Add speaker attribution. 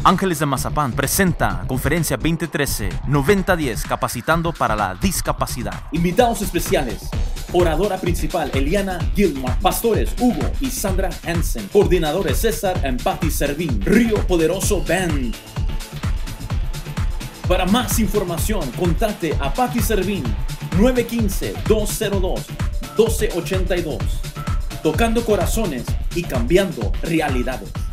Speaker 1: Ángeles de Mazapán presenta Conferencia 2013 9010 Capacitando para la Discapacidad.
Speaker 2: Invitados especiales: oradora principal Eliana Gilmar, pastores Hugo y Sandra Hansen, coordinadores César y Patti Servín, Río Poderoso Band. Para más información, contacte a Patti Servín 915-202-1282. Tocando corazones y cambiando realidades.